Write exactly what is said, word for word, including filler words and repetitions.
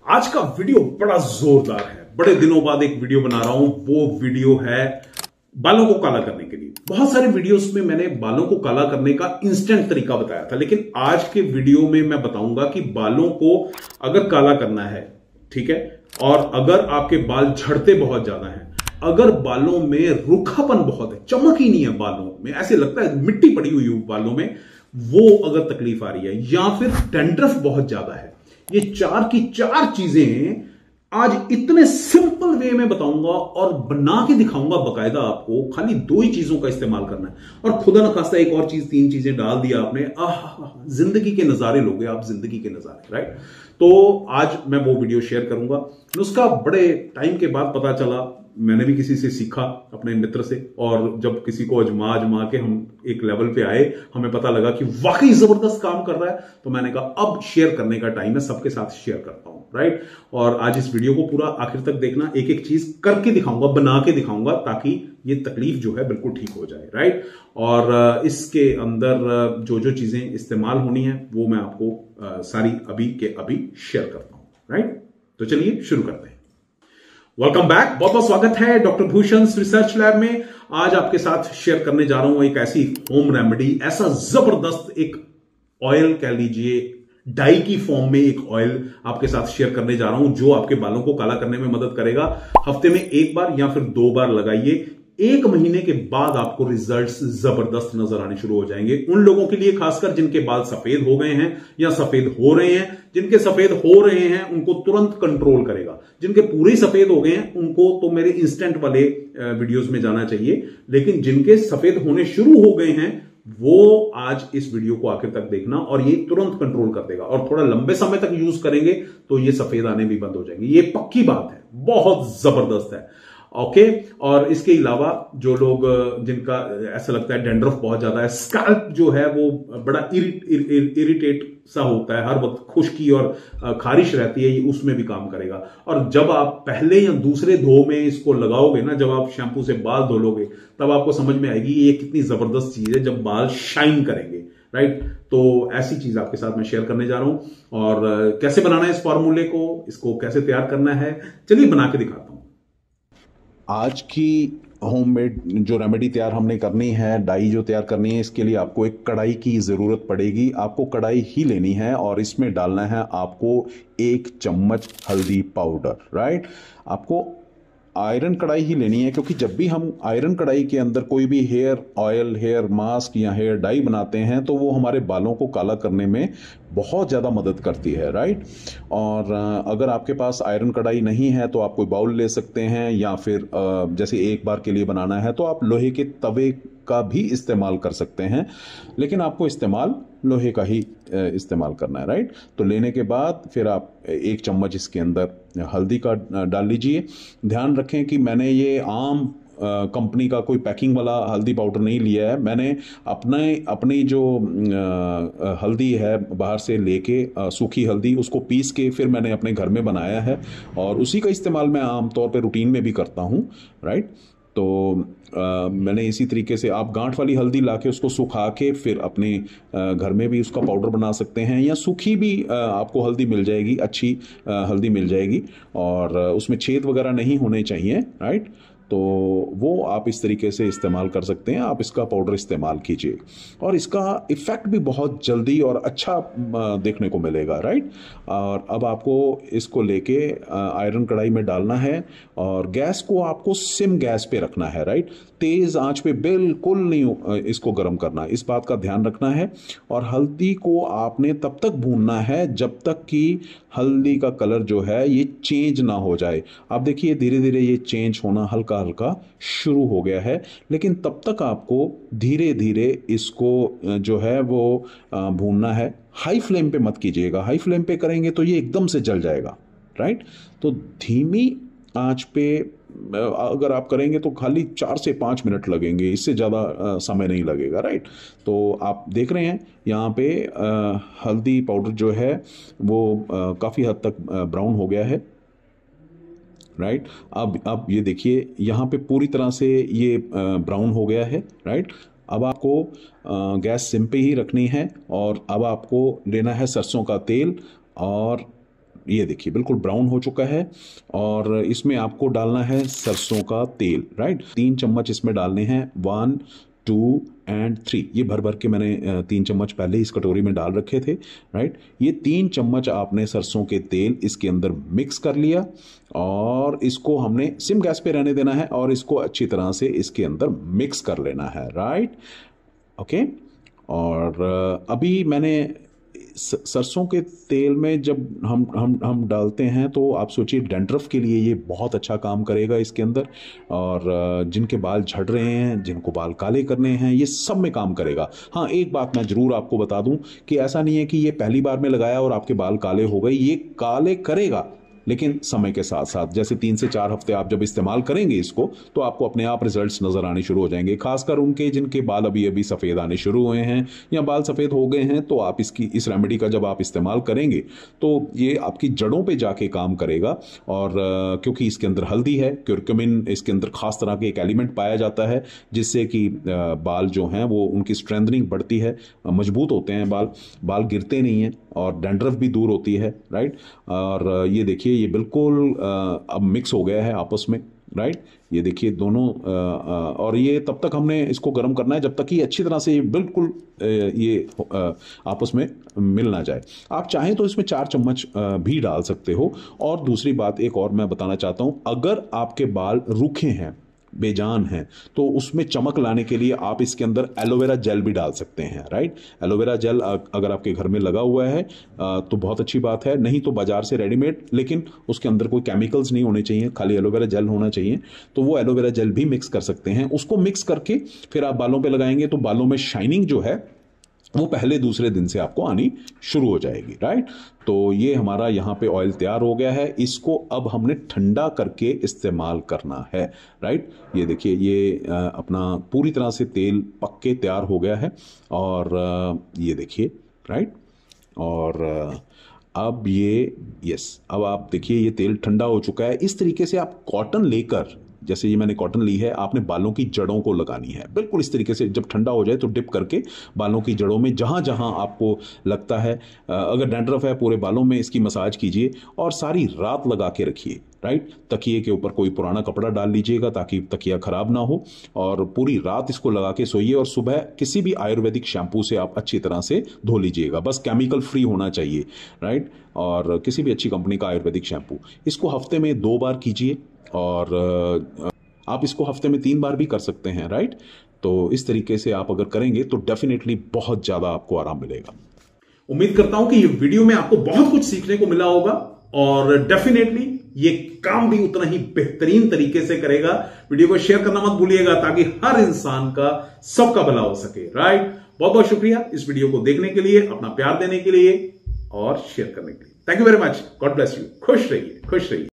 आज का वीडियो बड़ा जोरदार है। बड़े दिनों बाद एक वीडियो बना रहा हूं। वो वीडियो है बालों को काला करने के लिए। बहुत सारे वीडियोस में मैंने बालों को काला करने का इंस्टेंट तरीका बताया था, लेकिन आज के वीडियो में मैं बताऊंगा कि बालों को अगर काला करना है, ठीक है, और अगर आपके बाल झड़ते बहुत ज्यादा हैं, अगर बालों में रूखापन बहुत है, चमक ही नहीं है बालों में, ऐसे लगता है मिट्टी पड़ी हुई हो बालों में, वो अगर तकलीफ आ रही है, या फिर डैंड्रफ बहुत ज्यादा है, ये चार की चार चीजें आज इतने सिंपल वे में बताऊंगा और बना के दिखाऊंगा बकायदा। आपको खाली दो ही चीजों का इस्तेमाल करना है, और खुदा न खास्ता एक और चीज, तीन चीजें डाल दिया आपने, आह, जिंदगी के नजारे लोगे आप, जिंदगी के नजारे। राइट, तो आज मैं वो वीडियो शेयर करूंगा। नुस्खा बड़े टाइम के बाद पता चला, मैंने भी किसी से सीखा, अपने मित्र से, और जब किसी को अजमा अजमा के हम एक लेवल पे आए, हमें पता लगा कि वाकई जबरदस्त काम कर रहा है, तो मैंने कहा अब शेयर करने का टाइम है, सबके साथ शेयर करता हूं। राइट, और आज इस वीडियो को पूरा आखिर तक देखना, एक एक चीज करके दिखाऊंगा, बना के दिखाऊंगा, ताकि ये तकलीफ जो है बिल्कुल ठीक हो जाए। राइट, और इसके अंदर जो जो चीजें इस्तेमाल होनी है वो मैं आपको सारी अभी के अभी शेयर करता हूं। राइट, तो चलिए शुरू करते हैं। वेलकम बैक, बहुत बहुत स्वागत है डॉक्टर भूषण रिसर्च लैब में। आज आपके साथ शेयर करने जा रहा हूं एक ऐसी होम रेमेडी, ऐसा जबरदस्त एक ऑयल कह लीजिए, डाई की फॉर्म में एक ऑयल आपके साथ शेयर करने जा रहा हूं, जो आपके बालों को काला करने में मदद करेगा। हफ्ते में एक बार या फिर दो बार लगाइए, एक महीने के बाद आपको रिजल्ट्स जबरदस्त नजर आने शुरू हो जाएंगे। उन लोगों के लिए खासकर जिनके बाल सफेद हो गए हैं या सफेद हो रहे हैं, जिनके सफेद हो रहे हैं उनको तुरंत कंट्रोल करेगा। जिनके पूरे ही सफेद हो गए हैं उनको तो मेरे इंस्टेंट वाले वीडियोस में जाना चाहिए, लेकिन जिनके सफेद होने शुरू हो गए हैं वो आज इस वीडियो को आखिर तक देखना, और ये तुरंत कंट्रोल कर देगा। और थोड़ा लंबे समय तक यूज करेंगे तो ये सफेद आने भी बंद हो जाएंगे, ये पक्की बात है, बहुत जबरदस्त है। Okay okay? और इसके अलावा जो लोग, जिनका ऐसा लगता है डैंड्रफ बहुत ज्यादा है, स्कैल्प जो है वो बड़ा इरिट, इर, इर, इरिटेट सा होता है, हर वक्त खुश्की और खारिश रहती है, ये उसमें भी काम करेगा। और जब आप पहले या दूसरे धो में इसको लगाओगे ना, जब आप शैम्पू से बाल धो लोगे, तब आपको समझ में आएगी ये कितनी जबरदस्त चीज है जब बाल शाइन करेंगे। राइट, तो ऐसी चीज आपके साथ मैं शेयर करने जा रहा हूं, और कैसे बनाना है इस फॉर्मूले को, इसको कैसे तैयार करना है, चलिए बना के दिखाता हूं। आज की होममेड जो रेमेडी तैयार हमने करनी है, डाई जो तैयार करनी है, इसके लिए आपको एक कढ़ाई की ज़रूरत पड़ेगी। आपको कढ़ाई ही लेनी है और इसमें डालना है आपको एक चम्मच हल्दी पाउडर। राइट, आपको आयरन कढ़ाई ही लेनी है, क्योंकि जब भी हम आयरन कढ़ाई के अंदर कोई भी हेयर ऑयल, हेयर मास्क या हेयर डाई बनाते हैं तो वो हमारे बालों को काला करने में बहुत ज़्यादा मदद करती है। राइट, और अगर आपके पास आयरन कढ़ाई नहीं है तो आप कोई बाउल ले सकते हैं, या फिर जैसे एक बार के लिए बनाना है तो आप लोहे के तवे का भी इस्तेमाल कर सकते हैं, लेकिन आपको इस्तेमाल लोहे का ही इस्तेमाल करना है। राइट, तो लेने के बाद फिर आप एक चम्मच इसके अंदर हल्दी का डाल लीजिए। ध्यान रखें कि मैंने ये आम कंपनी का कोई पैकिंग वाला हल्दी पाउडर नहीं लिया है, मैंने अपने अपनी जो आ, हल्दी है बाहर से लेके, सूखी हल्दी, उसको पीस के फिर मैंने अपने घर में बनाया है, और उसी का इस्तेमाल मैं आमतौर पे रूटीन में भी करता हूँ। राइट, तो आ, मैंने इसी तरीके से, आप गांठ वाली हल्दी लाके उसको सुखा के फिर अपने आ, घर में भी उसका पाउडर बना सकते हैं, या सूखी भी आ, आपको हल्दी मिल जाएगी, अच्छी आ, हल्दी मिल जाएगी, और आ, उसमें छेद वगैरह नहीं होने चाहिए। राइट, तो वो आप इस तरीके से इस्तेमाल कर सकते हैं। आप इसका पाउडर इस्तेमाल कीजिए और इसका इफ़ेक्ट भी बहुत जल्दी और अच्छा देखने को मिलेगा। राइट, और अब आपको इसको लेके आयरन कढ़ाई में डालना है, और गैस को आपको सिम गैस पे रखना है। राइट, तेज़ आंच पे बिल्कुल नहीं इसको गर्म करना, इस बात का ध्यान रखना है। और हल्दी को आपने तब तक भूनना है जब तक कि हल्दी का कलर जो है ये चेंज ना हो जाए। आप देखिए धीरे धीरे ये चेंज होना हल्का हल्का शुरू हो गया है, लेकिन तब तक आपको धीरे धीरे इसको जो है वो भूनना है। हाई फ्लेम पे मत कीजिएगा, हाई फ्लेम पे करेंगे तो ये एकदम से जल जाएगा। राइट, तो धीमी आंच पे अगर आप करेंगे तो खाली चार से पाँच मिनट लगेंगे, इससे ज़्यादा समय नहीं लगेगा। राइट, तो आप देख रहे हैं यहाँ पे आ, हल्दी पाउडर जो है वो काफ़ी हद तक ब्राउन हो गया है। राइट, अब अब ये देखिए यहाँ पे पूरी तरह से ये ब्राउन हो गया है। राइट, अब आपको गैस सिम पे ही रखनी है, और अब आपको लेना है सरसों का तेल, और ये देखिए बिल्कुल ब्राउन हो चुका है। और इसमें आपको डालना है सरसों का तेल, राइट। तीन चम्मच इसमें डालने हैं, वन टू एंड थ्री। ये भर भर के मैंने तीन चम्मच पहले इस कटोरी में डाल रखे थे, राइट। ये तीन चम्मच आपने सरसों के तेल इसके अंदर मिक्स कर लिया और इसको हमने सिम गैस पे रहने देना है और इसको अच्छी तरह से इसके अंदर मिक्स कर लेना है, राइट, ओके। और अभी मैंने सरसों के तेल में जब हम हम हम डालते हैं तो आप सोचिए डैंड्रफ के लिए ये बहुत अच्छा काम करेगा इसके अंदर। और जिनके बाल झड़ रहे हैं, जिनको बाल काले करने हैं, ये सब में काम करेगा। हाँ, एक बात मैं ज़रूर आपको बता दूं कि ऐसा नहीं है कि ये पहली बार में लगाया और आपके बाल काले हो गए। ये काले करेगा लेकिन समय के साथ साथ, जैसे तीन से चार हफ्ते आप जब इस्तेमाल करेंगे इसको तो आपको अपने आप रिजल्ट्स नजर आने शुरू हो जाएंगे। खासकर उनके जिनके बाल अभी अभी सफ़ेद आने शुरू हुए हैं या बाल सफ़ेद हो गए हैं, तो आप इसकी इस रेमेडी का जब आप इस्तेमाल करेंगे तो ये आपकी जड़ों पे जाके काम करेगा। और क्योंकि इसके अंदर हल्दी है, क्यूरक्यूमिन, इसके अंदर खास तरह के एक एलिमेंट पाया जाता है जिससे कि बाल जो हैं वो उनकी स्ट्रेंथनिंग बढ़ती है, मजबूत होते हैं बाल, बाल गिरते नहीं हैं और डैंड्रफ भी दूर होती है, राइट। और ये देखिए ये बिल्कुल अब मिक्स हो गया है आपस में, राइट। ये देखिए दोनों, और ये तब तक हमने इसको गर्म करना है जब तक कि अच्छी तरह से ये बिल्कुल ये आपस में मिल ना जाए। आप चाहें तो इसमें चार चम्मच भी डाल सकते हो। और दूसरी बात एक और मैं बताना चाहता हूं, अगर आपके बाल रूखे हैं, बेजान हैं, तो उसमें चमक लाने के लिए आप इसके अंदर एलोवेरा जेल भी डाल सकते हैं, राइट। एलोवेरा जेल अगर आपके घर में लगा हुआ है तो बहुत अच्छी बात है, नहीं तो बाजार से रेडीमेड, लेकिन उसके अंदर कोई केमिकल्स नहीं होने चाहिए, खाली एलोवेरा जेल होना चाहिए। तो वो एलोवेरा जेल भी मिक्स कर सकते हैं। उसको मिक्स करके फिर आप बालों पे लगाएंगे तो बालों में शाइनिंग जो है वो पहले दूसरे दिन से आपको आनी शुरू हो जाएगी, राइट। तो ये हमारा यहाँ पे ऑयल तैयार हो गया है। इसको अब हमने ठंडा करके इस्तेमाल करना है, राइट। ये देखिए ये अपना पूरी तरह से तेल पक के तैयार हो गया है और ये देखिए, राइट। और अब ये यस अब आप देखिए ये तेल ठंडा हो चुका है। इस तरीके से आप कॉटन लेकर, जैसे ये मैंने कॉटन ली है, आपने बालों की जड़ों को लगानी है बिल्कुल इस तरीके से। जब ठंडा हो जाए तो डिप करके बालों की जड़ों में जहां जहां आपको लगता है, अगर डैंड्रफ है पूरे बालों में इसकी मसाज कीजिए और सारी रात लगा के रखिए, राइट। तकिए के ऊपर कोई पुराना कपड़ा डाल लीजिएगा ताकि तकिया खराब ना हो और पूरी रात इसको लगा के सोइए। और सुबह किसी भी आयुर्वेदिक शैम्पू से आप अच्छी तरह से धो लीजिएगा, बस केमिकल फ्री होना चाहिए, राइट। और किसी भी अच्छी कंपनी का आयुर्वेदिक शैम्पू, इसको हफ्ते में दो बार कीजिए और आप इसको हफ्ते में तीन बार भी कर सकते हैं, राइट। तो इस तरीके से आप अगर करेंगे तो डेफिनेटली बहुत ज्यादा आपको आराम मिलेगा। उम्मीद करता हूं कि ये वीडियो में आपको बहुत कुछ सीखने को मिला होगा और डेफिनेटली ये काम भी उतना ही बेहतरीन तरीके से करेगा। वीडियो को शेयर करना मत भूलिएगा ताकि हर इंसान का, सबका भला हो सके, राइट। बहुत बहुत शुक्रिया इस वीडियो को देखने के लिए, अपना प्यार देने के लिए और शेयर करने के लिए। Thank you very much. God bless you. खुश रहिए, खुश रहिए।